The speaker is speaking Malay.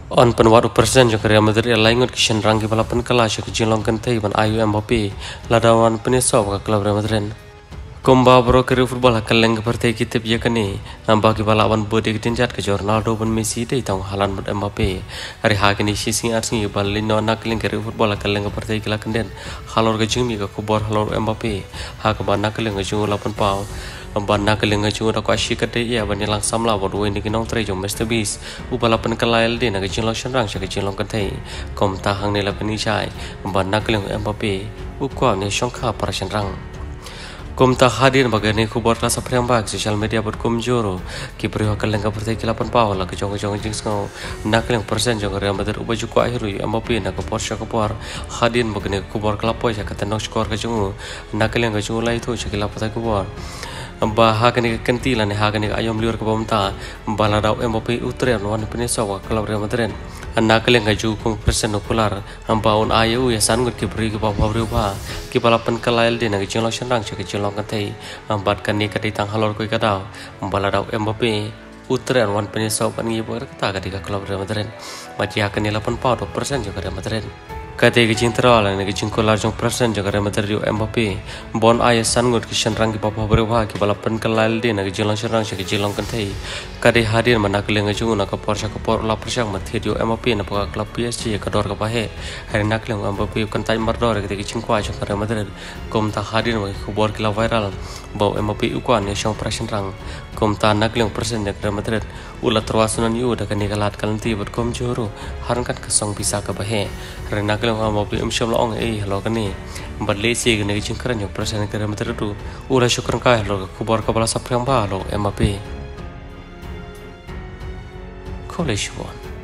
On penwat persen juga Real Madrid laingot kisah rangki balapan kelas yang kecil longkan teh ban ayu Mbappe ladawan penisau ke klub Real Madrid. Komba bro kiri football kaleng kepertai kita biar kini bagi balapan bodi ketinjat ke Ronaldo ban Messi deh tang halan ban Mbappe. Hari hari ini sisi arsi balin nona kaleng kiri football kaleng kepertai kila kenden halor ke jumi ke kubur halor Mbappe hak ban kaleng ke jumi lapan pau. Banda kelenga cuma aku asyik kata ia bani langsam lah baru ini kinong try jom Mr Beast upalapan kelail dia nak kecil lotion rang cak kecil long kentai kom tahang ni lapan isai banda kelenga Mbappe ukau ni syongka parasyan rang kom tah hadir bagai ni kubuat rasa priang bag sosial media berkom joro kibri hakal lengkap pertai kilapan pau lah kejong jings ngau nak keleng persen jong Real Madrid ubah juku akhiru Mbappe nak kupor syakupor hadir bagai ni kubur kelapoi cak kata nok skor kejong nak keleng kejong lah itu cak kilapan kubur Bah ni kentilan ni ni ayam liur ke bawah baladau Mbappe utrean wan penisau kalau Real Madrid anak keleng gaju kong persen okular baun ayu ya sangut kibri ke bawah berubah kipalapan kelail dia nak kecil lotion rang cak kecil long kantai bat kan ni kadai tang halor koi kadau baladau Mbappe utrean wan penisau pan ngi ber kata ketika kalau Real Madrid macam ni 80% juga Real Madrid kata kecing terawal ni kecing kolar jong persen jaga Real Madrid Mbappe bon ayah sangut kisah rang ki papa berubah ki balapan kelal dia nak jalan serang cak jalan kentai kade hadir mana keleng jong nak kapor cak kapor la persang mathe dio Mbappe nak pakai klub PSG ke dor ke pahe hari nak keleng Mbappe kentai mardor kata kecing kuah cak Real Madrid kom tak hadir bagi kubur kila viral bau Mbappe ukuan ni syong persen rang kom tak nak keleng persen jaga Real Madrid ulat terwasunan yu dah kini kalat kalanti berkom joro harangkan kesong bisa ke pahe hari nak Mbappe umsyam laong halo kani berlesi kini cingkaran yang persen kira meter itu ulah syukur kah halo kubar kepala sapri yang bah halo Mbappe Kolej